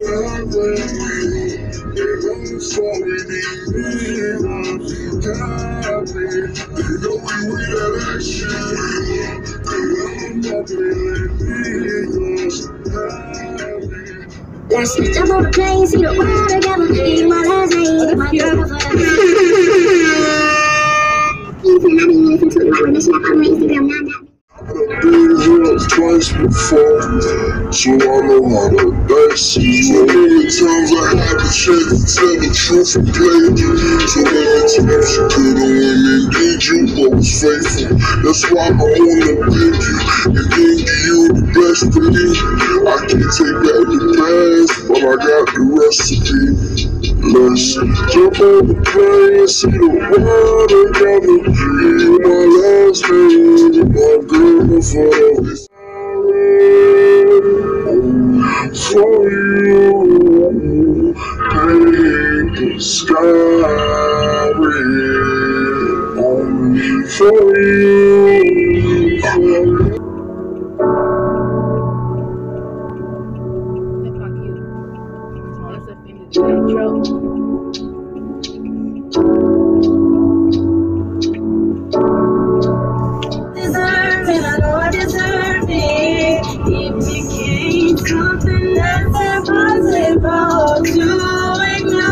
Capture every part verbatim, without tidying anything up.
Let's just jump on the plane, see the world together. Eat my last name, my girl for the you I be listening to my women, snap on my Instagram, not that. Twice before, so I know how to dice. So many times I had to check to tell the truth and play. So many times you could've went and did you, but was faithful. That's why I wanna thank you and then give you the best for me. I can't take back the past, but I got the recipe. Let's jump on the plane, see the world together. You my last name, my girl forever. For you, paint the sky red. Only for you. Deserve it, I know I deserve it. It became something that's impossible to ignore.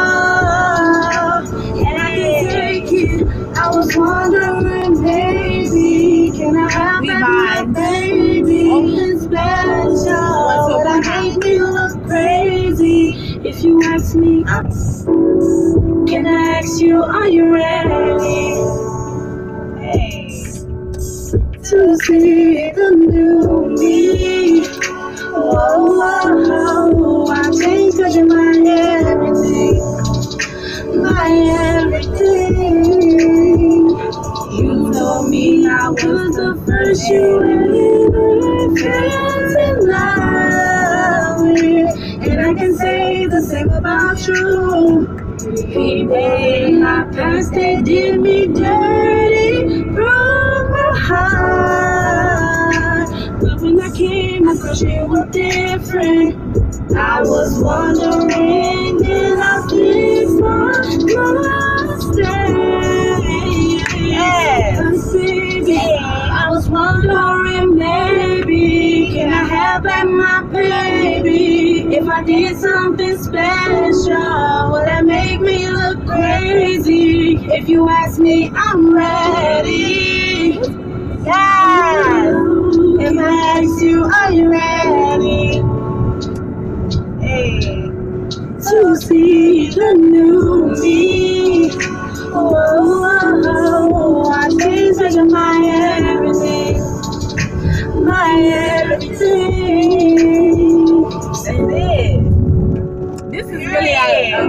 And I can take it. I was wondering, baby, can I have my baby? It's special, but I hate me look crazy. If you ask me, can I ask you, are you ready? Hey. To see the new me. Whoa, whoa, whoa. I changed cause you're my everything. My everything. You told me I was the first you ever felt in love with. And I can say the same about you. People in my past, they did me dirty, broke my heart. But when I came across you were different. I was wondering, did I fix my mistake? Yes, baby, I was wondering, maybe, can I have back my baby? If I did something special, will that make me look crazy? If you ask me, I'm ready. Yes. If I ask you, are you ready? Hey. To see the new me. Oh, oh, oh. I changed like my everything. My everything. Say this. This is really a,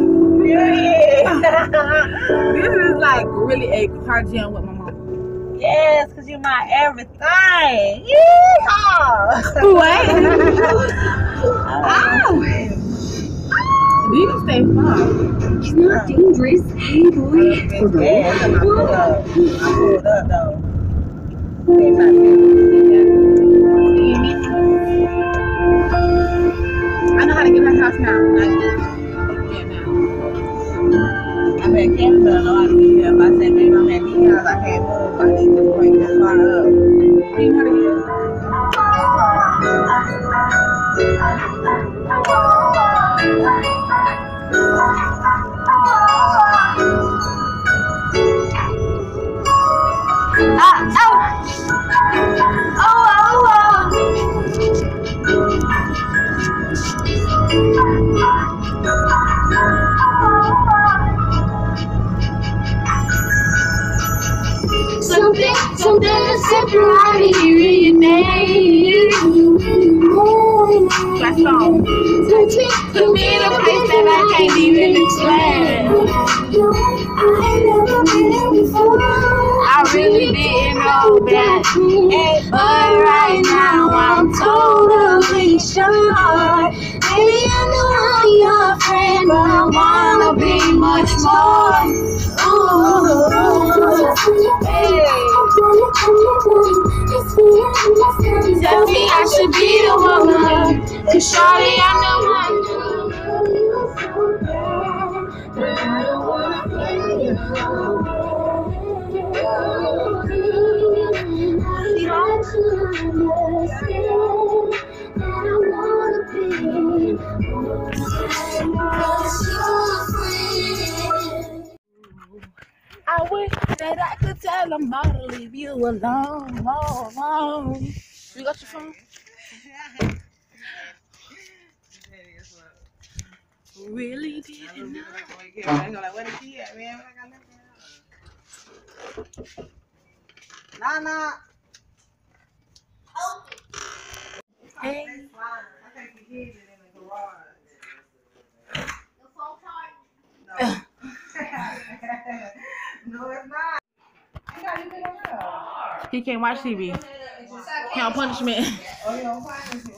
this is like really a car jam with my mom. Yes, because you're my everything. Yeehaw! What? Oh! You can stay far. It's not dangerous. Hey, boy. Yeah, I pulled up. I pulled up, though. Okay, I know how to get her house now. Like, yeah, now. I'm at Canada, I know how to get here. If I say, maybe I'm at the house, I can't move. I need to break this car up. Do you know how to get it? Ah, oh! Oh, oh, something, something to separate you and me. That's all. To be in a place that I can't even explain. I really didn't know that, but right now I'm totally sure. Maybe I know I'm your friend, but I wanna be much more. Ooh, hey. Tell me I should be the woman, 'cause shawty I'm the one. I'm about to leave you alone, alone, alone. You got your phone? Really didn't know. Where is she at, man? Nah, nah. Hey. I think he hid it in the garage. The phone card? No. No, it's not. You gotta get on there. He can't watch T V. He on punishment. Oh, you on punishment.